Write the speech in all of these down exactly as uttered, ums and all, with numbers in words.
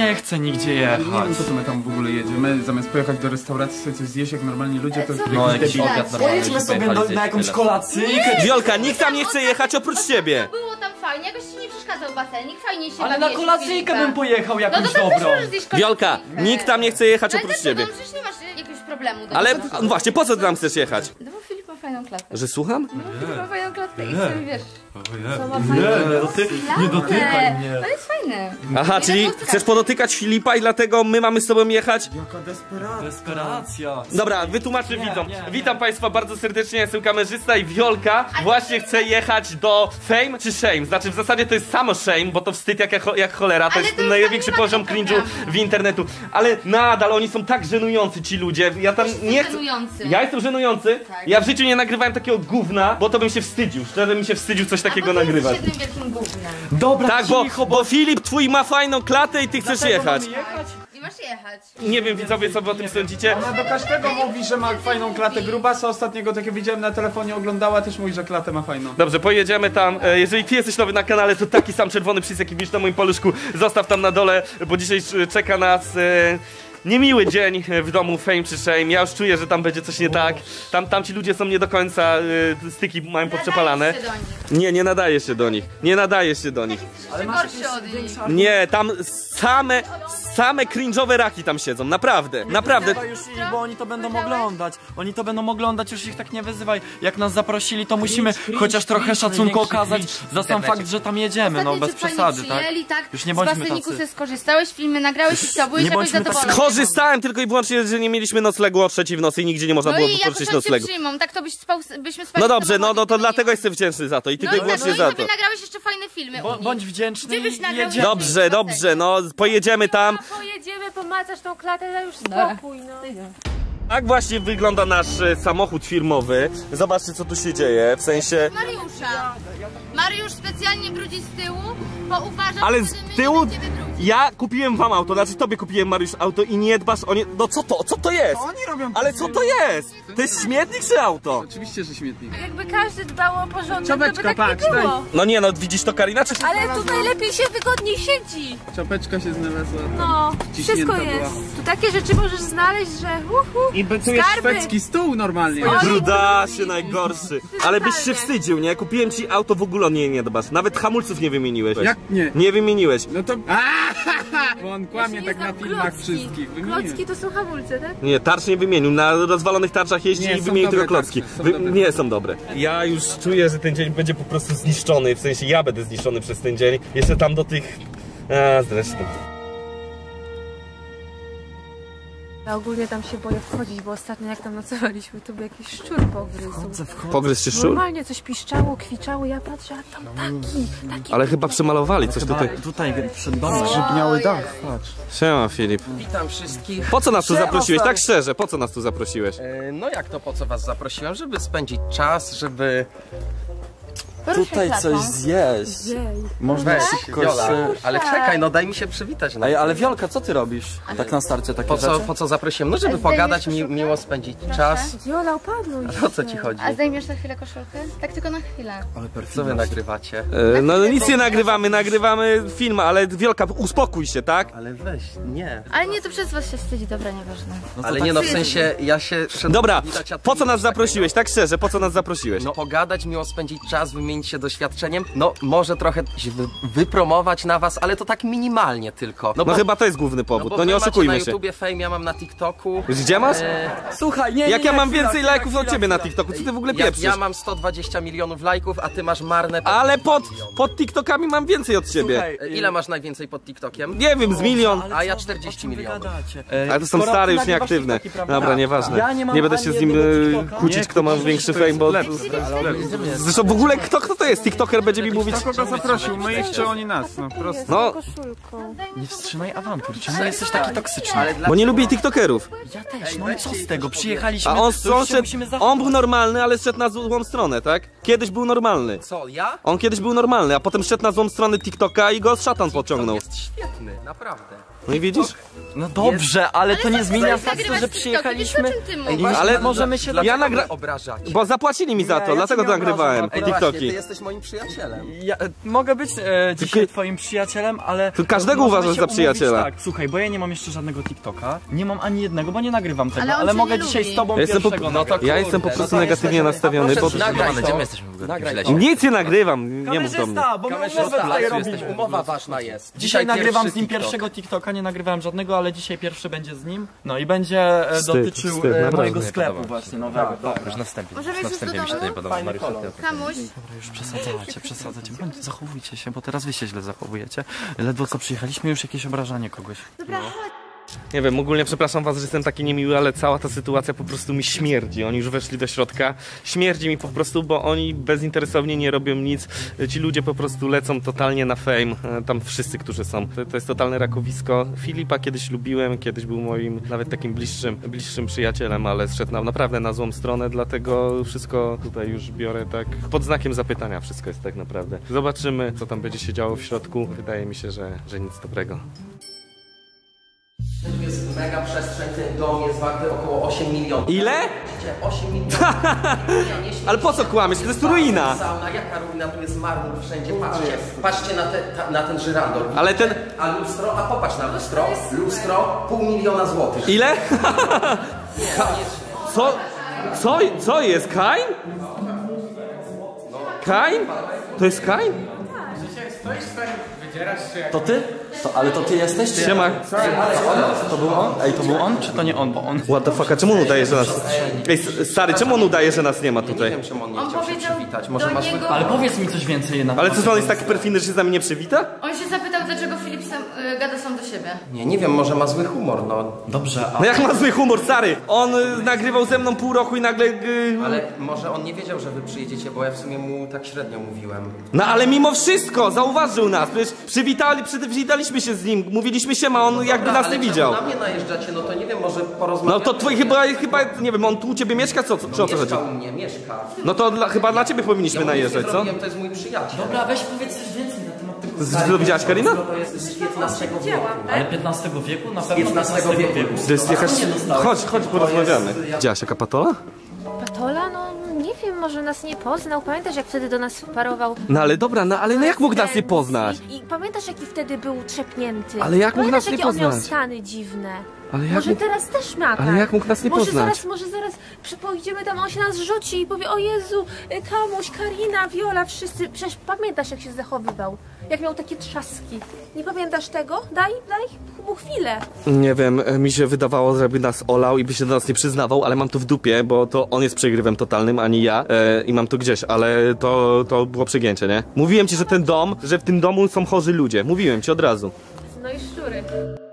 nie chcę nigdzie jechać. Nie wiem, po co my tam w ogóle jedziemy. Zamiast pojechać do restauracji sobie coś zjeść jak normalni ludzie, to no jakiś obiad normalny. Pojedźmy sobie do, na jakąś kolacyjkę. Wiolka, nikt tam nie chce jechać oprócz ciebie. Było tam fajnie, jakoś ci nie przeszkadzał basenik, fajnie się Ale na kolacyjkę bym pojechał jakąś no dobrą. Wiolka, nikt tam nie chce jechać oprócz ciebie. No przecież nie masz jakiegoś problemu. Ale no właśnie, po co ty tam chcesz jechać? No bo Filip ma fajną klatkę. Że słucham? No Filip ma fajną klatkę i sobie wiesz. Co ma Nie, doty nie dotykaj mnie. To jest fajne. Aha, czyli chcesz podotykać Filipa i dlatego my mamy z tobą jechać? Jaka desperacja. Desperacja. Dobra, wytłumaczę widzom. Witam państwa bardzo serdecznie, jestem kamerzysta i Wiolka właśnie chce jechać do Fame czy Shame? Znaczy w zasadzie to jest samo Shame, bo to wstyd jak, jak cholera, to Ale jest to największy nie ma poziom tego cringe'u programu. w internetu. Ale nadal oni są tak żenujący ci ludzie, ja tam nie chcę... Żenujący. Ja jestem żenujący, Tak. ja w życiu nie nagrywałem takiego gówna, bo to bym się wstydził, szczerze bym się wstydził coś takiego nagrywać. jednym wielkim gównem. Dobra, Tak, bo, cicho, bo Filip twój ma fajną klatę i ty chcesz Dlatego jechać. mamy jechać? I masz jechać. Nie wiem widzowie co wy o tym sądzicie. Ona do każdego mówi, że ma fajną klatę. Grubasa ostatniego takiego widziałem na telefonie, oglądała, też mówi, że klatę ma fajną. Dobrze, pojedziemy tam. E, Jeżeli ty jesteś nowy na kanale, to taki sam czerwony przycisk jaki widzisz na moim paluszku zostaw tam na dole, bo dzisiaj e, czeka nas e, niemiły dzień w domu Fame czy Shame. Ja już czuję, że tam będzie coś nie tak. Tam, tam ci ludzie są nie do końca, e, styki mają poprzepalane. Nadajesz się do nich. Nie, nie nadaje się do nich. Nie nadaje się do nich. Ale masz gorszy od nich. Nie, tam same, same cringe'owe raki tam siedzą, naprawdę, naprawdę. Wyzywaj już ich, bo oni to będą oglądać. Oni to będą oglądać, już ich tak nie wyzywaj. Jak nas zaprosili, to musimy chociaż trochę szacunku okazać za sam fakt, że tam jedziemy, no bez przesady, tak? tak? Już nie z bądźmy baseniku tacy. sobie skorzystałeś, filmy nagrałeś i co? Byłeś nie jakoś bądźmy tacy. zadowolony. Skorzystałem tylko i wyłącznie, że nie mieliśmy noclegu o trzeciej w nocy i nigdzie nie można No było i poprosić jakoś tam cię noclegu. przyjmą, tak to byś spał, byśmy spali No w dobrze, no, samochodzie, no to nie dlatego ma. jestem wdzięczny za to i tylko No i i wyłącznie no i za sobie to. nagrałeś jeszcze fajne filmy Bo, u nich. bądź wdzięczny Gdzie byś i nagrał jedziemy. Dobrze, dobrze, no pojedziemy tam. Pojedziemy, pomacasz tą klatę, ale już spokój, no. Tak właśnie wygląda nasz e, samochód firmowy. Zobaczcie co tu się dzieje, w sensie... Mariusza. Mariusz specjalnie brudzi z tyłu, bo uważa, Ale że z my tyłu nie będziemy brudzić. ja kupiłem wam auto, znaczy tobie kupiłem Mariusz auto i nie dbasz o nie... No co to, co to jest? Oni robią Ale co to jest? To jest śmietnik czy auto? Oczywiście, że śmietnik. Jakby każdy dbał o porządek, Czapeczka, to by tak patrz, nie było. No nie no, widzisz to Karina czy... Ale tutaj lepiej się wygodniej siedzi. Czapeczka się znalazła. No, Wciśnięta wszystko była. jest. Tu takie rzeczy możesz znaleźć, że uhu, I tu jest skarby. szwedzki stół normalnie. Oj. Brudasie najgorszy. Ale byś się wstydził, nie? Kupiłem ci auto, w ogóle nie, nie dbasz. Nawet hamulców nie wymieniłeś. Jak nie? Nie wymieniłeś. No to... Aaaa! Bo on kłamie Ja się tak nie na znam, filmach klocki. wszystkich. Wymieniłem. Klocki to są hamulce, tak? Nie, tarcz nie wymienił. Na rozwalonych tarczach jeździ Nie, i są wymienił dobre tylko klocki. tarcze, są Wy... dobre. Nie są dobre. Ja już czuję, że ten dzień będzie po prostu zniszczony. W sensie ja będę zniszczony przez ten dzień. Jeszcze tam do tych... A, zresztą. Ja ogólnie tam się boję wchodzić, bo ostatnio jak tam nocowaliśmy, to był jakiś szczur pogryzł. Pogryzł się szczur? Normalnie coś piszczało, kwiczało, ja patrzę, a tam taki, taki... Ale chyba przemalowali coś tutaj. Tutaj przed domem. Zgrzybniały dach, patrz. Siema Filip. Witam wszystkich. Po co nas tu Siema, zaprosiłeś? stary. Tak szczerze, po co nas tu zaprosiłeś? E, No jak to po co was zaprosiłem? Żeby spędzić czas, żeby... Tutaj coś zjeść. Jej. Można Weź, szybko Wiola, się... ale czekaj, no daj mi się przywitać. No. Ej, ale Wiolka, co ty robisz? Tak na starcie takie Po co, rzeczy? po co zaprosiłem? No żeby Zdejmiesz pogadać, mi, koszulkę? miło spędzić czas. Jola, upadł O co ci chodzi? A zdejmiesz na chwilę koszulkę? Tak tylko na chwilę. Ale Co perfidnie. wy nagrywacie? E, no nic nie nagrywamy, nagrywamy film, ale Wielka, uspokój się, tak? Ale weź, nie. Ale nie, to przez was się wstydzi, dobra, nieważne. No to Ale tak nie no, w jest. sensie ja się... szedłem Dobra, przywitać, a ty po co nas nic takiego. zaprosiłeś? Tak szczerze, po co nas zaprosiłeś? No pogadać, miło spędzić czas, wymienić się doświadczeniem. No może trochę się wy, wypromować na was, ale to tak minimalnie tylko. No chyba to jest główny powód, bo no wy nie macie oszukujmy na się. YouTubie fame, ja mam na TikToku. Gdzie masz? E, Słuchaj, nie, nie, Jak nie, ja mam chwila, więcej chwila, lajków od chwila, ciebie na chwila. TikToku, co ty w ogóle ja, pieprzysz? ja mam sto dwadzieścia milionów lajków, a ty masz marne... Ale pod, pod TikTokami mam więcej od ciebie. Słuchaj, E, Ile masz najwięcej pod TikTokiem? Nie wiem, z milion. Ale A co ja wy- czterdzieści o czym wy milionów. gadacie? Ale to są Skoro stare, ty już nagrywasz nieaktywne. TikToki, prawda? Dobra, nieważne. Ja nie mam Nie będę się ani z nim jednego e, TikToka. kłócić, Nie, kto ma kłócić, większy to fame, jest bo... lepszy. Zresztą w ogóle kto, kto to jest? TikToker będzie mi mówić... Kto kogo zaprosił? My ich czy oni nas? No prosto. No. Koszulką. Nie wstrzymaj awantur, czemu jesteś taki toksyczny? Ale Bo nie lubi TikTokerów. Ja też, no i co z tego? Przyjechaliśmy, A on, to już on, się szedł, musimy on zachować. był normalny, ale szedł na złą stronę, tak? Kiedyś był normalny. Co, ja? On kiedyś był normalny, a potem szedł na złą stronę TikToka i go szatan pociągnął. To jest świetny, naprawdę. No i widzisz? No dobrze, ale to nie zmienia Chcesz faktu, nagrywać że TikToki, przyjechaliśmy... wiesz, o czym ty mówisz? Ej, Ale możemy się... Ja nagra... obrażać. Bo zapłacili mi za Nie, to, ja cię dlatego nie to nagrywałem, obrażam, te Ej, no właśnie, TikToki. jesteś moim przyjacielem. Ja e, mogę być e, dzisiaj twoim przyjacielem, ale... To każdego możemy uważasz się za przyjaciela. umówić, tak, słuchaj, bo ja nie mam jeszcze żadnego TikToka, nie mam ani jednego, bo nie nagrywam tego, Ale on ale, cię mogę nie dzisiaj lubi. z tobą Ja jestem po, pierwszego no, nagrać. ja jestem po No prostu to negatywnie jesteśmy- nastawiony, a bo... proszę, nagraj Gdzie to. my jesteśmy w ogóle? Nagraj Źle to. się- Nic nie nagrywam, nie mów do mnie. Kamerzysta, bo my umowę tutaj Kamerzysta, robimy. umowa ważna jest. Dzisiaj nagrywam pierwszy z nim TikTok. pierwszego TikToka, nie nagrywałem żadnego, ale dzisiaj pierwszy będzie z nim. No i będzie e, Wstyd, dotyczył wstyd, e, naprawdę. mojego Nie sklepu podoba mi się. właśnie nowego. Tak. Już na wstępie, Możemy już na już wstępie do mi się to domu? nie podoba. Fajny Mariusz, kolor. Kamuś, Dobra, już przesadzacie, przesadzacie. Bądź, zachowujcie się, bo teraz wy się źle zachowujecie. Ledwo co przyjechaliśmy, już jakieś obrażanie kogoś. dobra, chodź. Nie wiem, ogólnie przepraszam was, że jestem taki niemiły, ale cała ta sytuacja po prostu mi śmierdzi. Oni już weszli do środka. Śmierdzi mi po prostu, bo oni bezinteresownie nie robią nic. Ci ludzie po prostu lecą totalnie na fame. Tam wszyscy, którzy są. To, to jest totalne rakowisko. Filipa kiedyś lubiłem, kiedyś był moim nawet takim bliższym, bliższym przyjacielem, ale zszedł nam naprawdę na złą stronę, dlatego wszystko tutaj już biorę tak pod znakiem zapytania. Wszystko jest tak naprawdę. Zobaczymy, co tam będzie się działo w środku. Wydaje mi się, że, że nic dobrego. Tu jest mega przestrzeń, ten dom jest warty około osiem milionów. Ile? Widzicie, osiem milionów. Nie, nie, Ale po co kłamiesz? To jest ruina. Sauna, jaka ruina? Tu jest marmur wszędzie. Patrzcie, patrzcie na, te, ta, na ten żyrandol. Ale ten... A lustro? A popatrz na lustro. Lustro, pół miliona złotych. Ile? Co? Co? Co jest? Kain? Kain? To jest Kain? To ty? To, ale to ty jesteś? Czy Siema. to był on? Ej, to był on, czy to nie on? Bo on... What the fuck, a czemu on udaje, że nas... Ej, stary, czemu on udaje, że nas nie ma Nie tutaj? wiem, czemu on nie On chciał się powiedział przywitać. Może do ma zły niego- Ale powiedz mi coś więcej na Ale co, że on jest taki perfidny, że się z nami nie przywita? On się zapytał, dlaczego Filip sam, y, gada sam do siebie. Nie, nie wiem, może ma zły humor, no. Dobrze, a... No jak ma zły humor, stary? On y, nagrywał ze mną pół roku i nagle... Y, Ale może on nie wiedział, że wy przyjedziecie, bo ja w sumie mu tak średnio mówiłem. No ale mimo wszystko, zauważył nas. Przecież przywitali, przywitaliśmy się z nim, mówiliśmy się, a on jakby Dobra, nas nie ale widział. czemu na mnie najeżdżacie, no to nie wiem, może No porozmawiamy. to twój chyba, chyba, nie wiem, on tu u ciebie mieszka, co, czy o co chodzi? Mieszka u mnie, mieszka. No to dla, chyba dla ciebie powinniśmy Ja mu nic nie najeżdżać, co? zrobiłem, to jest mój przyjaciel. Dobra, weź powiedz coś więcej na temat tego... Z- To widziałaś, Karina? To jest z piętnastego wieku. Ale piętnastego wieku? Na pewno piętnastego wieku. To jest jakaś... Chodź, chodź, porozmawiamy. Widziałaś jaka patola? Patola? No nie wiem, może nas nie poznał. Pamiętasz, jak wtedy do nas wparował? No ale dobra, no ale no jak mógł nas nie poznać? I, i pamiętasz, jaki wtedy był trzepnięty? Ale jak mógł Pamiętasz, nas nie jakie on miał poznać? stany dziwne? Ale jak Może mógł... teraz też ma tak. Ale jak mógł nas nie może poznać? Zaraz, może zaraz przy- pójdziemy tam, on się nas rzuci i powie: o Jezu, y, Kamuś, Karina, Viola, wszyscy. Przecież pamiętasz, jak się zachowywał? Jak miał takie trzaski. Nie pamiętasz tego? Daj, daj mu chwilę. Nie wiem, mi się wydawało, że by nas olał i by się do nas nie przyznawał, ale mam to w dupie, bo to on jest przegrywem totalnym, a nie ja e, i mam to gdzieś, ale to, to było przegięcie, nie? Mówiłem ci, że ten dom, że w tym domu są chorzy ludzie. Mówiłem ci od razu. No i szczury.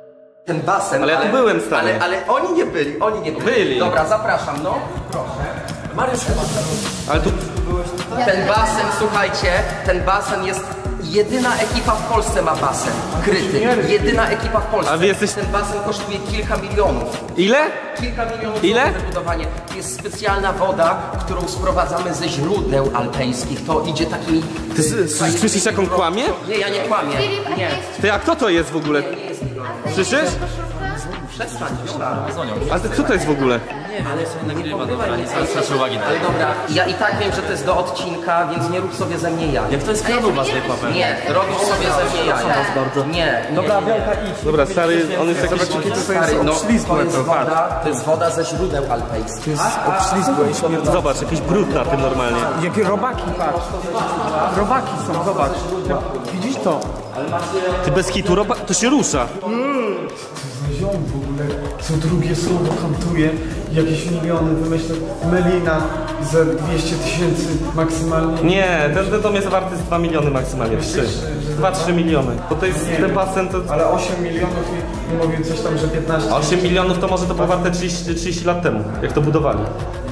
Ten basen, Ale ja tu byłem, stary. Ale, ale oni nie byli, oni nie byli. Byli. Dobra, zapraszam, no. Proszę. Mariusz chyba. Ale tu... Ten basen, słuchajcie, ten basen jest... Jedyna ekipa w Polsce ma basen kryty. Jedyna ekipa w Polsce. A wy jesteś- Ten basen kosztuje kilka milionów. Ile? Kilka milionów Ile? złotych wybudowanie. To jest specjalna woda, którą sprowadzamy ze źródeł alpejskich. To idzie takimi... Ty s- s- słyszysz, jak on kłamie? Nie, ja nie kłamię. Filip, a Nie. nie Ty, a kto to jest w ogóle? Nie jest milion. Słyszysz? Przestań, Viola. Ale kto to jest w ogóle? Ale sobie nagrywa, dobra, nie zwracasz uwagi na Ale dobra, ja i tak wiem, że to jest do odcinka, więc nie rób sobie ze mnie jaja. Jak to jest kradowa zwykła pewnie. Nie, robisz sobie ze mnie jaja. Nie, dobra, Wielka, idź. Dobra, stary, on jest jakiś... Stary, no, to jest woda, to jest woda ze źródeł alpejskich. Zobacz, jakiś brud na tym normalnie. Jakie robaki, patrz. Robaki są, zobacz. Widzisz to? Ty bez hitu, roba... to się rusza. Ziom w ogóle, co drugie słowo kantuje, jakieś miliony wymyślę, Melina za dwieście tysięcy maksymalnie. Nie, ten, ten dom jest warty z dwa miliony maksymalnie, trzy. dwa trzy miliony. Bo to jest ten basen to... Ale osiem milionów i, i mówił coś tam, że piętnaście. osiem milionów to może to było warte trzydzieści, trzydzieści lat temu, jak to budowali.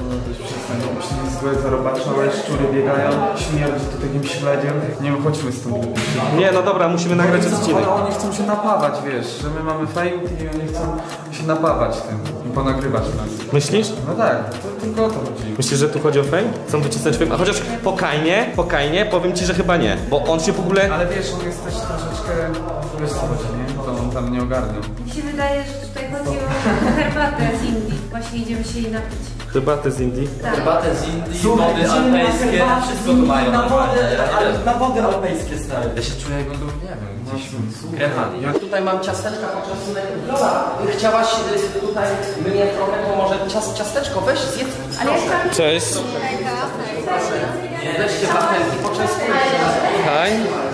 Złe zarobaczałe, szczury biegają, śmierdzi to takim śledziem. Nie wiem, chodźmy stąd. Nie, no dobra, musimy nagrać odcinek. Ale oni chcą się napawać, wiesz, że my mamy fame i oni chcą się napawać tym i ponagrywać nas. Myślisz? No tak, to tylko o to chodzi. Myślisz, że tu chodzi o fame? Chcą wycisnąć fame? A chociaż pokajnie, pokajnie, powiem ci, że chyba nie. Bo on się w ogóle... Ale wiesz, on jest też troszeczkę... Wiesz co chodzi, nie? To on tam nie ogarnął. Mi się wydaje, że tutaj chodzi o herbatę z Indii. Właśnie idziemy się jej napić. Herbatę z Indii? Tak. Herbatę z Indii, wody alpejskie, wszystko tu mają. Na wody, ale na wody alpejskie stary. Ja się czuję jakbym był, nie wiem, gdzieś w Grenlandii. Ja tutaj mam ciasteczka poczęstunek. Lola, chciałaś y, tutaj mnie trochę, to może cias, ciasteczko weź, zjedz. Ale jak tam... Cześć. Weźcie wafelki, poczęstujcie. Hej.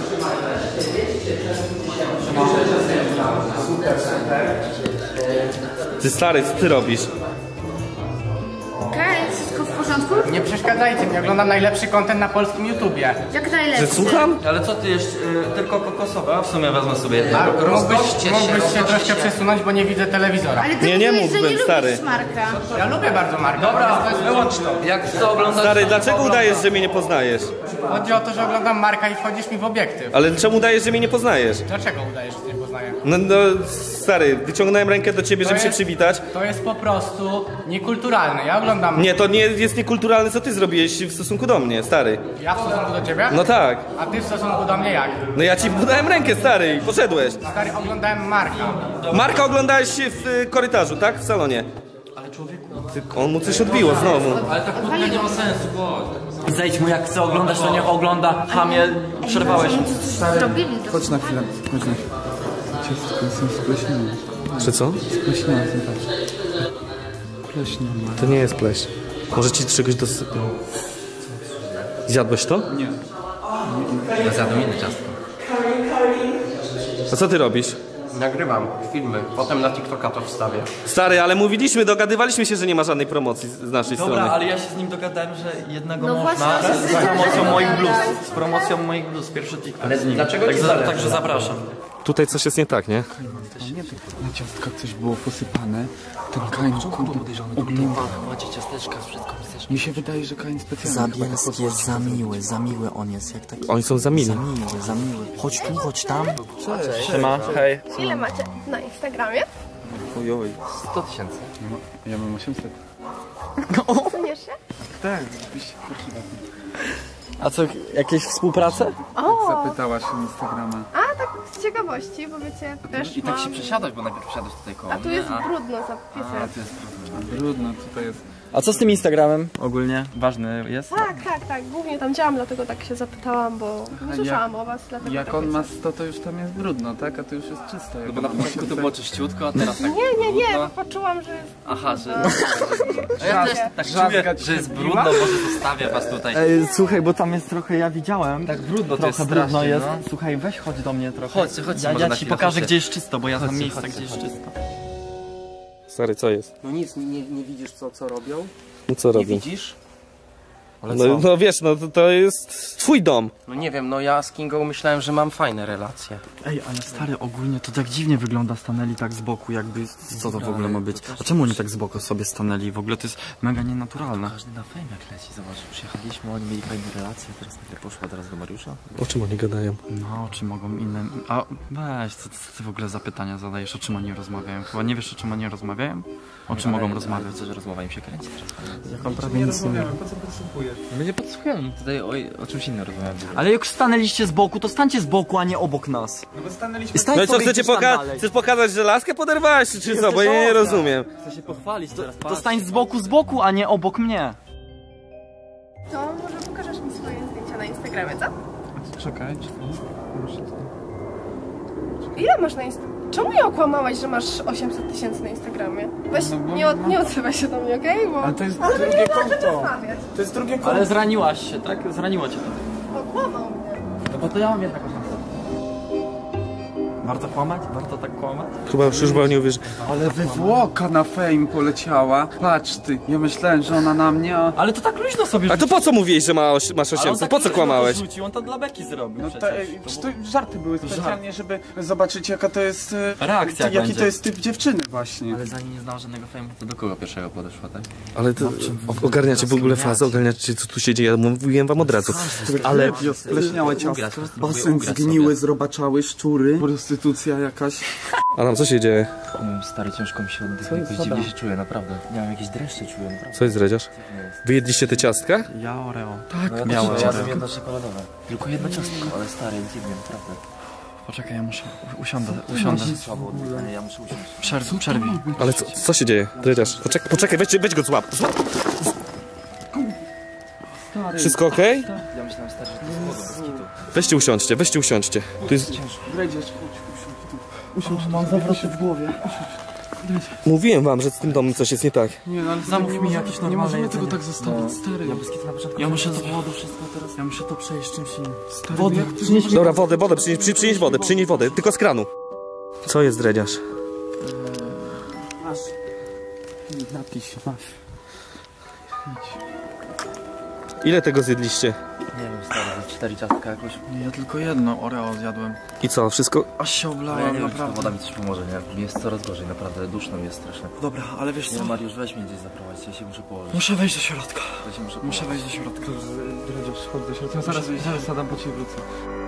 Ty stary, co ty robisz? Okej, wszystko w porządku? Nie przeszkadzajcie mi, oglądam najlepszy content na polskim YouTubie. Jak najlepszy. Że słucham? Ale co ty jeszcze, y, tylko kokosowe, a w sumie wezmę sobie jedno. A mógłbyś, Rozgośćcie się, mógłbyś się rozgośćcie troszkę się. przesunąć, bo nie widzę telewizora. Ale ty Nie, nie mówiłeś, że mógłbym, nie stary. lubisz Marka. Ja lubię bardzo Marka. Dobra, wyłącz to. Jak to oglądasz? Stary, dlaczego udajesz, że mnie nie poznajesz? Chodzi o to, że oglądam Marka i wchodzisz mi w obiektyw. Ale czemu udajesz, że mnie nie poznajesz? Dlaczego udajesz, że nie poznaję? No, no stary, wyciągnąłem rękę do ciebie, żeby się jest- przywitać. To jest po prostu niekulturalne. Ja oglądam... Nie, to nie jest niekulturalne, co ty zrobiłeś w stosunku do mnie, stary. Ja w stosunku do ciebie? No tak. A ty w stosunku do mnie jak? No ja ci podałem rękę, stary, i poszedłeś. Stary, oglądałem Marka. Marka oglądałeś się w y, korytarzu, tak? W salonie. Ale człowieku... Ty, on mu coś odbiło znowu. Ale ta kłótnia nie ma sensu, bo... Zejdź mu, jak chce oglądać, to niech ogląda. Hamie, przerwałeś. Zrobili to. Chodź na chwilę, chodź na chwilę. Ciastko są spleśnione. Czy co? Spleśnione są, patrz. Pleśnione. To nie jest pleść. Może ci czegoś dosypnął. Zjadłeś to? Nie. Ja zjadłem inne ciastko. A co ty robisz? Nagrywam filmy, potem na TikToka to wstawię. Stary, ale mówiliśmy, dogadywaliśmy się, że nie ma żadnej promocji z z naszej Dobra, strony. ale ja się z nim dogadałem, że jednego No można. właśnie, Z to jest- promocją moich blues. Z promocją moich blues, pierwszy TikTok. Ale z nim. dlaczego tak ci za, zależy? Także zapraszam. Tutaj coś jest nie tak, nie? Nie, to na ciastkach coś było posypane. Ten Kain kurde ogląda. Macie ciasteczka, wszystko chcesz. Mi się wydaje, że Kain specjalnie. Zabielski jest za miły, za miły on jest, jak taki... Oni są za mili. Za miły, za miły. Chodź tu, chodź tam. Siema, hej. Ile macie na Instagramie? Ojoj. sto tysięcy. Ja mam osiemset. Suniesz się? Tak, oczywiście. A co, jakieś współprace? Zapytałaś o Instagrama. A tak z ciekawości, bo wiecie, też I tak się mam... przesiadać, bo najpierw przesiadać tutaj koło A tu mnie, jest a... brudno A, zapisem. tu jest brudno. Brudno tutaj jest. A co z tym Instagramem ogólnie? Ważny jest? Tak, tak, tak. Głównie tam działam, dlatego tak się zapytałam, bo nie słyszałam o was, dlatego Jak tak on ma wiecie. sto, to już tam jest brudno, tak? A tu już jest czysto. No bo na początku to było czyściutko, a teraz tak Nie, nie, nie, brudno. poczułam, że jest... Aha, że... No. A ja też tak czuję, Żazgać że się jest zbiła? brudno, może zostawię was tutaj. Ej, słuchaj, bo tam jest trochę, ja widziałem. Tak brudno to Trochę jest brudno strasznie, jest. no. Słuchaj, weź chodź do mnie trochę. Chodźcie, chodźcie, Ja, może ja na ci chwilę, pokażę, chodźcie. gdzie jest czysto, bo ja znam Chodźcie, miejsca, chodźcie, gdzie jest chodźcie. czysto. Stary, co jest? No nic, nie, nie widzisz co, co robią? No co Nie robią? widzisz? Ale No, co? no wiesz, no to, to jest twój dom. No nie wiem, no ja z Kingą myślałem, że mam fajne relacje. Ej, ale stary, ogólnie to tak dziwnie wygląda, stanęli tak z boku, jakby, co to w ogóle ma być? A czemu oni tak z boku sobie stanęli? W ogóle to jest mega nienaturalne. Każdy na fame jak leci, zobacz, przyjechaliśmy, oni mieli fajne relacje, teraz nagle poszła teraz do Mariusza. O czym oni gadają? No, czy mogą inne... A weź, co, co ty w ogóle za pytania zadajesz, o czym oni rozmawiają? Chyba nie wiesz, o czym oni rozmawiają? O czym mogą rozmawiać? Co, że rozmowa im się kręci teraz. Jak on prawie nic nie wie. My nie podsłuchujemy, tutaj o, o czymś innym rozmawiamy. Ale jak stanęliście z boku, to stańcie z boku, a nie obok nas. No bo stanęliśmy... Stań No i co, sobie chcecie gdzieś tam poka dalej. chcesz pokazać, że laskę poderwałaś, czy, czy co? Bo ja nie rozumiem. Chcę się pochwalić teraz. To stań z boku, z boku, a nie obok mnie. To może pokażesz mi swoje zdjęcia na Instagramie, co? Czekaj, czekaj. Muszę to... Ile masz na Instagramie? Czemu nie okłamałaś, że masz osiemset tysięcy na Instagramie? Weź, No bo- nie, od, nie odzywaj się do mnie, okej? Bo... Ale to jest Ale drugie nie da, żeby konto. rozmawiać. To jest drugie konto. Ale zraniłaś się, tak? Zraniło cię to. Okłamał mnie. No bo to ja mam jednak szansę. Warto kłamać? Warto tak kłamać? Chyba już chyba nie uwierzy. Ale wywłoka na fame poleciała. Patrz ty, ja myślałem, że ona na mnie, a... Ale to tak luźno sobie A to po co mówiłeś, że ma oś masz Ale on osiemset? tak Po co luźno kłamałeś? to rzucił, on to dla beki zrobił No przecież. to, ej, czy to żarty były specjalnie, żeby zobaczyć jaka to jest... e, Reakcja jaki będzie. to jest typ dziewczyny właśnie. Ale zanim nie znał żadnego fame'u, to do kogo pierwszego podeszła, tak? Ale to o- ogarniacie w ogóle fazę, ogarniacie co tu się dzieje, ja mówiłem wam od razu. Ale Spleśniałe ciasto, Ugrać, basen ugrać zgniły, sobie. zrobaczały, szczury. Po prostu prostytucja jakaś. A nam co się dzieje? Nie wiem, stary, ciężko mi się oddycha, jakoś dziwnie się czuję, naprawdę. Nie mam jakieś dreszcze czuję, naprawdę. Co jest, dredziarz? Wy jedliście te ciastka? Ja Oreo. Tak, no ja miałem też Oreo. jadłem jedno czekoladowe. Tylko jedno ciastko, ale stary, dziwnie, naprawdę. Poczekaj, ja muszę, usiądę, usiądę. Słabo oddychanie, ja muszę usiąść. Przerw, przerwij. Ale co, co się dzieje? Dredziarz, poczekaj, poczekaj, weź, weź go złap. złap. Wszystko okej? Okay? Ja myślałem, stary, że to jest woda bez kitu. Weźcie usiądźcie, weźcie usiądźcie. Tu jest... Dredziarz, chodź, usiądź tu. Mam zawroty w głowie. Mówiłem wam, że z tym domem coś jest nie tak. Nie, no ale Zamów mi jakieś normalne Nie możemy jedzenie. tego tak zostawić, stary. Ja bez kitu na początku... Ja muszę to wodę, wszystko teraz. Ja muszę to przejść czymś innym. Stary, Wodę, jak ty przynieś mi Dobra, wodę, wodę, przynieś, przy, przynieś wodę, przynieś wodę, tylko z kranu. Co jest, dredziarz? Masz. Napij się, masz. Ile tego zjedliście? Nie wiem, stary, ze cztery ciastka jakoś. Nie, ja tylko jedno Oreo zjadłem. I co, wszystko? Aż się No ja oblałem, nie wiem, czy ta naprawdę. woda mi coś pomoże, nie? Mi jest coraz gorzej, naprawdę, duszno mi jest strasznie. Dobra, ale wiesz Nie, co? Mariusz, weź mnie gdzieś zaprowadź, ja się muszę położyć. Muszę wejść do środka. Ja się muszę Muszę położyć. wejść do środka. Dredziarz, chodź do środka. Zaraz, zaraz Adam po ciebie wrócę.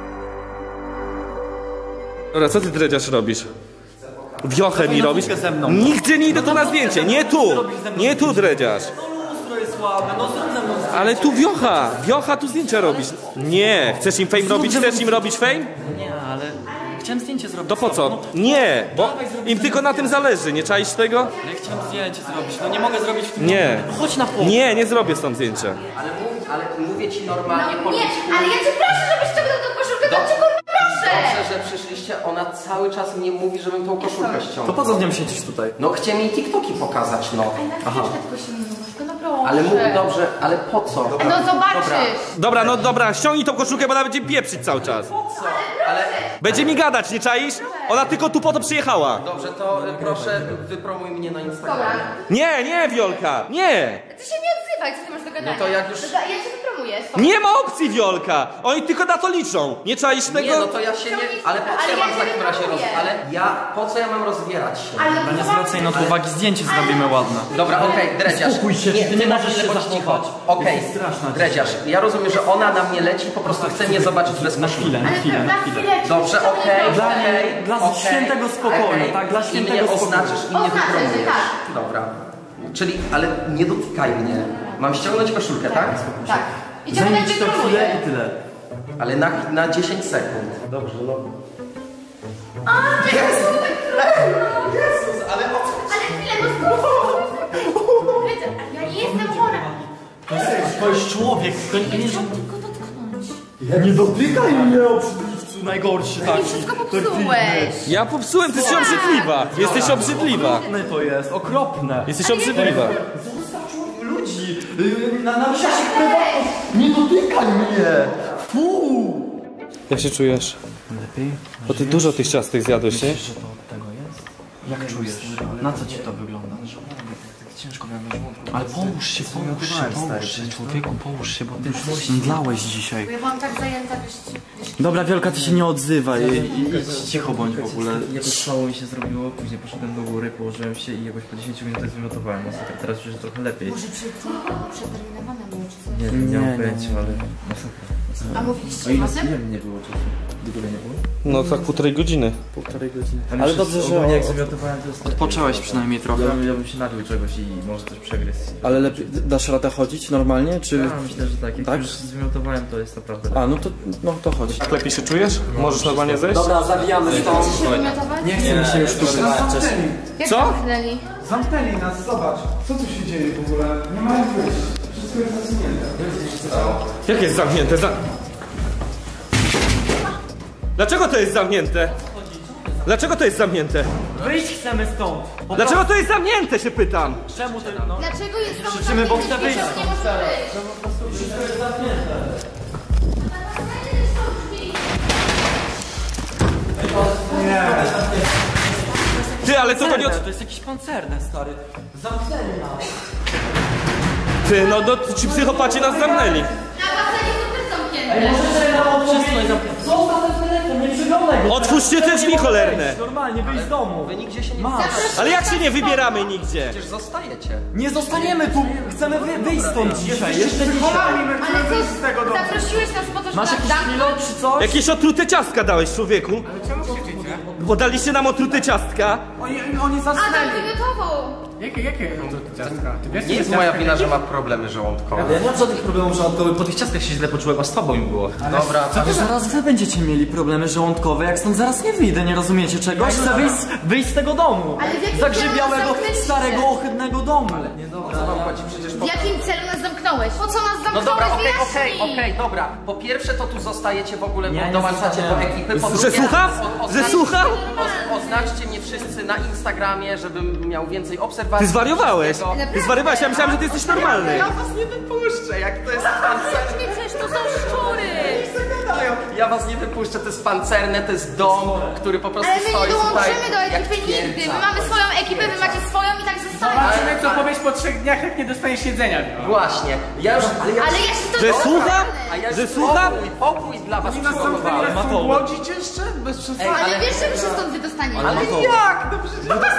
Dobra, co ty, dredziarz, robisz? Wiochę mi na robisz? wódkę ze mną. Nigdzie nie idę tu na zdjęcie, nie tu! Nie tu, dredziarz! No lustro jest słabe, no zrób ze mną zdjęcie. Ale tu wiocha! Wiocha tu zdjęcia robisz. Nie! Chcesz im fame robić? Chcesz im robić fame? Nie, ale chciałem zdjęcie zrobić. To po co? Nie! Bo im tylko na tym zależy, nie czaisz tego? Ale ja chciałem zdjęcie zrobić, no nie mogę zrobić w tym Nie. momencie. No chodź na pół. Nie, nie zrobię stąd zdjęcia. Ale, mów, ale mówię ci normalnie, No, powiedz. nie, ale ja cię proszę, żebyś ściągnął tą koszulkę, to Dobrze. cię kurwa proszę! Dobrze, że przyszliście, ona cały czas mnie mówi, żebym tą koszulkę ściągnął. To po co z nią siedzisz tutaj? No chcie mi TikToki pokazać, no. Ej, na chwileczkę tylko się nie koszulkę, no proszę. Ale mów dobrze, ale po co? No zobaczysz! Dobra, no dobra, ściągnij tą koszulkę, bo ona będzie pieprzyć cały czas. Ale Będzie mi gadać, nie czaisz? Ona tylko tu po to przyjechała. dobrze, to y, proszę wypromuj mnie na Instagramie. Dobra. Nie, nie, Wiolka, nie! Ty się nie odzywaj, co ty masz do gadania? No to jak już- Ja cię wypromuję. spoko. Nie ma opcji, Wiolka! Oni tylko na to liczą. Nie czaisz tego? Nie, no to ja się nie... Ale po co Ale ja ja mam w cię takim razie roz... wypromuję. Ale ja... Po co ja mam rozbierać się? Ale No nie zwracaj na to uwagi, zdjęcie zrobimy ładne. Dobra, okej, dredziarz. Uspokój się, ty nie na możesz chwilę się bądź cicho. zachować. Okej, Jesteś straszna dredziarz, ja rozumiem, że ona na mnie leci, po prostu chce mnie zobaczyć bez Na koszulki. chwilę, na chwilę, na chwilę. Dobrze, okej, Dla okej, niej- dla okej, świętego spokoju, okej. tak, dla I świętego mnie spokoju. oznaczysz i mnie Oznaczę, że wypromujesz. tak. Dobra. Czyli, ale nie dotykaj mnie. Mam ściągnąć koszulkę, tak? Tak. I cię Zajmij potem ci to chwilę wypromuję. i tyle. Ale na, na dziesięć sekund. Dobrze, no. Jezus, ale o co? Ale chwilę, no spokój. Wiecie, ja nie jestem chora. To jest człowiek, to nie Nie jest... chcę tylko dotknąć. Nie dotykaj mnie, obrzydliwcu, najgorszy I taki. wszystko popsułeś. Ja popsułem, ty jesteś obrzydliwa. Jesteś obrzydliwa. Okropne to jest, okropne. Jesteś obrzydliwa. Zostaw człowiek ludzi, yy, na narusza się prywatność. Nie dotykaj mnie. Fuu. Jak się czujesz? Lepiej? Bo ty dużo tych ciastek zjadłeś, nie? Myślisz, że to od tego jest? Jak czujesz? Na co ci to wygląda? Ciężko miałem na żołądku. Ale połóż się, połóż się, stary, połóż się, przecież człowieku, połóż się, bo ty mdlałeś dzisiaj. Bo ja byłam tak zajęta, wiesz, Dobra, Wielka, ty się nie odzywaj i, i, i cicho bądź w ogóle. Jakoś słabo mi się zrobiło, później poszedłem do góry, położyłem się i jakoś po dziesięciu minutach wymiotowałem. Masakra, teraz już jest trochę lepiej. może przeterminowane było, czy coś. Nie, nie, nie Nie, mam pojęcia, nie. ale masakra. A A mówiliście ile, o tym? ile nie było czasu? Długo nie było? No tak półtorej godziny. Półtorej godziny. Ale dobrze, że- ogólnie jak zamiotowałem, to jest lepiej. Odpocząłeś przynajmniej trochę. Ja, bym- ja bym się napił czegoś i może coś przegryźć. Ale lepiej, dasz radę chodzić normalnie, czy... Ja myślę, że tak. Jak Tak? już zwymiotowałem, to jest naprawdę lepiej. A, no to, no to chodź. Lepiej się czujesz? Możesz normalnie zejść? Dobra, zawijamy stąd. Chcesz się wymiotować? Nie chce mi się już tu wywalczyć. Jak Co? zamknęli? Zamknęli nas, zobacz. Co tu się dzieje w ogóle? Nie ma jak wyjść. Wszystko jest zasunięte. Jak jest zamknięte? Za... Dlaczego to jest zamknięte? Dlaczego to jest zamknięte? Wyjść chcemy stąd! Dlaczego to jest zamknięte, się pytam? Czemu ty, no? Dlaczego jest tam Krzyczymy, bo chcę wyjść. Nie może wyjść. Ty, ale co to nie od... To jest jakieś pancerne, stary. Zamknęli nas. Ty, no do, ci psychopaci nas zamknęli. Na basenie są też zamknięte. Możecie nam opowiedzieć. Zostaw ten telefon, nie przyglądaj go. Otwórzcie te drzwi cholerne. Normalnie, wyjść z domu. Wy nigdzie się nie... Masz. Ale jak się nie wybieramy nigdzie? Przecież zostajecie. Nie zostaniemy tu. Chcemy wy, wyjść stąd dzisiaj. Jeszcze dzisiaj. Ale co, zaprosiłeś nas po to, żeby Masz nas jakiś zamknąć? pilot czy coś? Jakieś otrute ciastka dałeś, człowieku. Podaliście nam otrute ciastka. Oni, oni Adam zasnęli. wygotował. Jakie, jakie ciastka? Ty wiesz, Nie jest moja wina, że ma problemy żołądkowe. Ja nie mam żadnych problemów żołądkowych, po tych ciastkach się źle poczułem, aż słabo mi było. Dobra, Ale zaraz wy będziecie mieli problemy żołądkowe, jak stąd zaraz nie wyjdę, nie rozumiecie czegoś? Chcę wyjść, wyjść z tego domu. Ale w jakim Zagrzybiałego, celu nas zamknęliście? starego, ohydnego domu. nie dobra, wam chodzi przecież W po... jakim celu nas zamknąłeś? Po co nas No zamknąłeś? dobra, okej, Wyjaśnij. okej, okej, dobra. Po pierwsze to tu zostajecie w ogóle, Nie, bo nie dołączacie do zostaniemy. ekipy. Po Że drugie, słucham? o- Że oznaczcie- słucham? o- Oznaczcie mnie wszyscy na Instagramie, żebym miał więcej obserwacji. Ty zwariowałeś. wszystkiego. Ty zwariowałeś, ja myślałem, że ty jesteś normalny. Ja was nie wypuszczę, jak to jest pancerne. Nie, przecież to są szczury. Ja was nie wypuszczę, to jest pancerne, to jest dom, który po prostu Ale my nie stoi tutaj. dołączymy do jak ekipy nigdy. twierdza. My mamy swoją ekipę, wy macie swoją i tak zostanie. Zobaczymy, co powiesz po trzech dniach, jak nie dostaniesz jedzenia. Właśnie, ja już... Ale ja, Ale ja się to Że słucham? a ja już Że słucham? pokój, pokój dla was Oni nas przygotowałem. zamknęli, chcą głodzić jeszcze? Bez przesady. Ale wiesz, że my się stąd wydostaniemy. Ale jak? No przecież...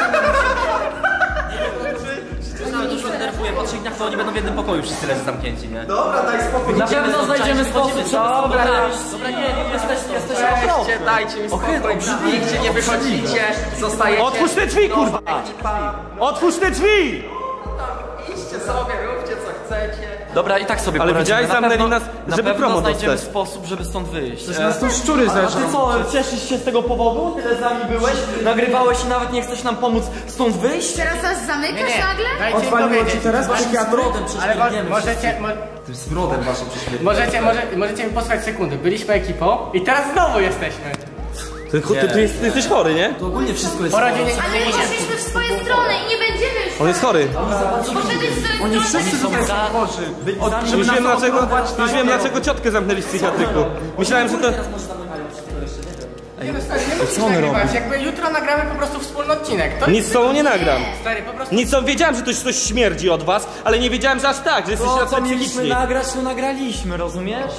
Ja już denerwuję, po trzech dniach to oni będą w jednym pokoju wszyscy leży zamknięci, nie? Dobra, daj spokój. Na pewno znajdziemy sposób, żeby stąd Dobra, wyjść. dobra, nie, jesteś, jesteś Weźcie, dajcie mi spokój. Nigdzie nie wychodzicie, zostajecie. Otwórz te drzwi, kurwa! Ekipa. Otwórz te drzwi! Idźcie sobie, róbcie co chcecie. Dobra, i tak sobie Ale poradzimy. widziałeś, Na zamknęli pewno- nas, na żeby pewno promo znajdziemy dostać. sposób, żeby stąd wyjść. Przecież nas tu szczury A zeżrą. ty co, cieszysz się z tego powodu? Tyle z nami byłeś, nagrywałeś i nawet nie chcesz nam pomóc stąd wyjść? Teraz nas zamykasz nagle? Dajcie mi Odwaliło ci powiedzieć. teraz psychiatry? Ale mo możecie, mo Tym zbrodem waszym prześmiewem. możecie, może, możecie mi posłuchać sekundy. Byliśmy ekipą i teraz znowu jesteśmy. Ty, ty, ty, jest- ty jesteś chory, nie? To ogólnie wszystko jest... Po rodzinie nic Ale nie my idzie. poszliśmy w swoje strony i nie będziemy już. On jest chory. Poszedłeś w swoje Oni strony. wszyscy są za... Już wiem dlaczego, już wiem dlaczego ciotkę zamknęli w psychiatryku. Myślałem, że to... Nie, no stary, nie musisz nagrywać. Jakby jutro nagramy po prostu wspólny odcinek. To Nic z tobą nie nagram. Stary, po prostu... Nic, wiedziałem, że to coś śmierdzi od was, ale nie wiedziałem, że aż tak, że jesteście To, co tacy mieliśmy psychiczni. nagrać, to nagraliśmy, rozumiesz?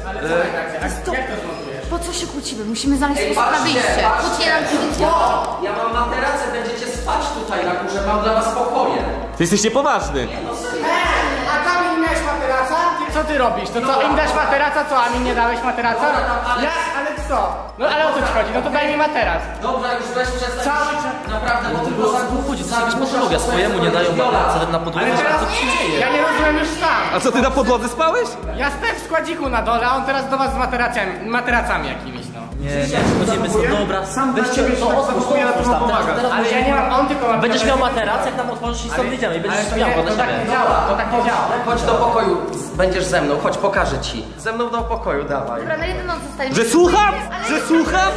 Po co się kłócimy? Musimy znaleźć Ej, sposób na patrzcie, wyjście. patrzcie. Kłótnie nam kibicuje. O, ja mam materacę, będziecie spać tutaj na górze, mam dla was pokoje. Ty jesteś niepoważny. A tam im miałeś materaca? Ty, co ty robisz? To co, im dasz materaca, co, a mi nie dałeś materaca? Ja? Ale co? No ale o co ci chodzi? No to daj mi materac. Dobra, już weź przestań. Cały czas. Naprawdę, bo tylko za Chodzi, to jest jakaś patologia, swojemu nie dają materaca na podłodze. Ale teraz ja nie rozumiem już sam. A co, ty na podłodze spałeś? Ja spałem w składziku na dole, a on teraz do was z materacami, materacami jakimiś, no. Nie, nie, chodzimy stąd, dobra. Sam Weźcie, ciebie no otwórz, tak otwórz tam, teraz, teraz Ale ja nie mam, on tylko ma... będziesz miał materac, jak tam otworzysz i stąd wyjdziemy i Ale będziesz to, miał nie, go to do tak nie siebie. działa, to tak nie działa. Chodź do pokoju, będziesz ze mną, chodź, pokażę ci. Ze mną do pokoju, dawaj. Dobra, na jedną noc zostajemy. Że słucham? Że słucham?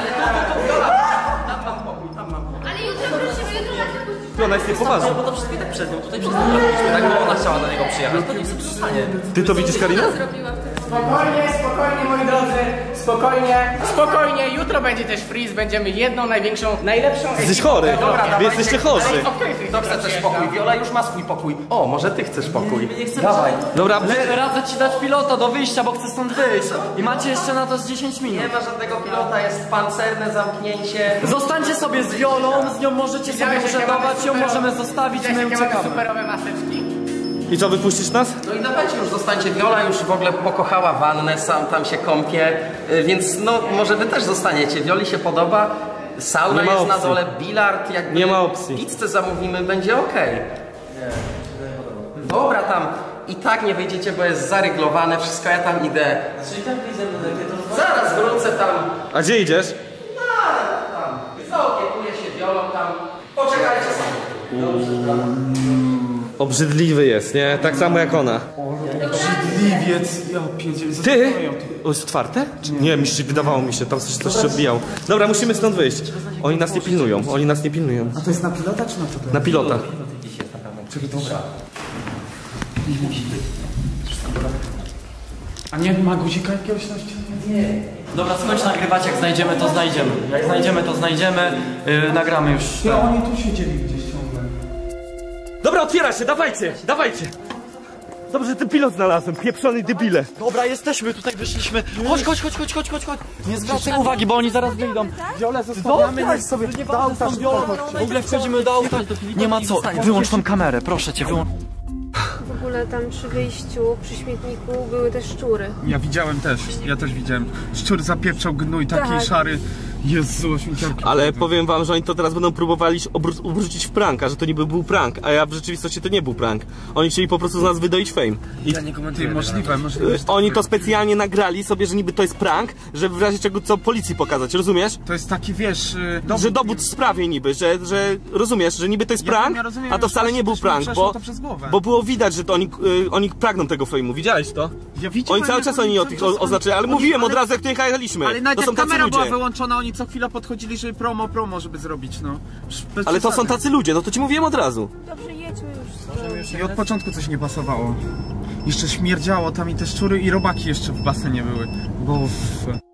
Ale jutro wrócimy, jutro na tym Ty, ona jest niepoważna. Bo to wszystko i tak przez nią, tutaj przez nią robiliśmy, tak, bo ona chciała do niego przyjechać, to niech sobie zostanie. Ty to widzisz, Karina? Spokojnie, spokojnie moi drodzy, spokojnie, spokojnie, jutro będzie też freeze, będziemy jedną największą, najlepszą Jesteś chory. Wy jesteście chorzy. Kto chce też pokój? Wiola już ma swój pokój. O, może ty chcesz pokój. Dawaj. Dobra, Le- Radzę ci dać pilota do wyjścia, bo chcę stąd wyjść. I macie jeszcze na to z dziesięć minut. Nie ma żadnego pilota, jest pancerne zamknięcie. Zostańcie sobie z Wiolą, z nią możecie sobie urzędować, ją możemy zostawić, my Jakie mamy uciekamy. superowe maseczki. i co, wypuścisz nas? No i dawajcie już, zostańcie. Wiola już w ogóle pokochała wannę, sam tam się kąpie, y, więc no może wy też zostaniecie. Wioli się podoba, sauna Nie ma jest na opcji. dole, bilard, jakby Nie ma opcji. pizzę zamówimy, będzie okej. Dobra, tam i tak nie wyjdziecie, bo jest zaryglowane, wszystko, ja tam idę. Zaraz wrócę tam. A gdzie idziesz? Tam. Zaopiekuję się Wiolą tam. Poczekajcie sobie. Obrzydliwy jest, nie? Tak samo jak ona. Obrzydliwiec, ja pierdzielę. Ty? O, jest otwarte? Nie, mi się wydawało mi się, tam coś, coś się odbijało. Dobra, musimy stąd wyjść. Oni nas nie pilnują, oni nas nie pilnują. A to jest na pilota czy na to? Na pilota. Czekaj, dobra. A nie ma guzika jakiegoś na ścianie? Nie. Dobra, skończ nagrywać, jak znajdziemy, to znajdziemy. Jak znajdziemy, to znajdziemy, yy, nagramy już. Ty, oni tu siedzieli gdzieś ciągle. Dobra, otwiera się, dawajcie, dawajcie. Dobrze, że ten pilot znalazłem, pieprzony debile. Dobra, jesteśmy, tutaj wyszliśmy. Chodź, chodź, chodź, chodź, chodź, chodź, chodź. Nie zwracaj uwagi, bo oni zaraz wyjdą. Wiole, zostawiamy, niech sobie Nie do auta szybko chodźcie. W ogóle wchodzimy do auta. Nie ma co, wyłącz tą kamerę, proszę cię, wyłącz. W ogóle tam przy wyjściu, przy śmietniku były też szczury. Ja widziałem też, ja też widziałem. Szczur zapieprzał gnój taki Tak. szary. Jezu, śmieciarki. Ale powiem wam, że oni to teraz będą próbowali obró- obrócić w pranka, że to niby był prank, a ja w rzeczywistości to nie był prank. Oni chcieli po prostu z nas wydoić fame. I Ja nie komentuję. Ty, możliwe, możliwe. y, oni to specjalnie nagrali sobie, że niby to jest prank, żeby w razie czego co policji pokazać, rozumiesz? To jest taki, wiesz... y, Dowód, Że dowód w sprawie niby, że, że rozumiesz, że niby to jest Ja prank, wiem, ja rozumiem, a to już wcale nie był też mi prank, przeszło bo, to przez głowę. bo było widać, że to oni, y, oni pragną tego fame'u. Widziałeś to? Ja widziałem, Oni cały jak czas oni o cały tych czas- o- oznaczyli, ale oni- mówiłem od ale- razu jak tu jechaliśmy. Ale nawet To są jak tacy kamera była ludzie. wyłączona, oni co chwilę podchodzili, żeby promo, promo, żeby zrobić, no. Bez Ale to są przesady. tacy ludzie, no to ci mówiłem od razu. Dobrze, jedźmy już. I od początku coś nie pasowało. Jeszcze śmierdziało tam i te szczury i robaki jeszcze w basenie były. Bo... w-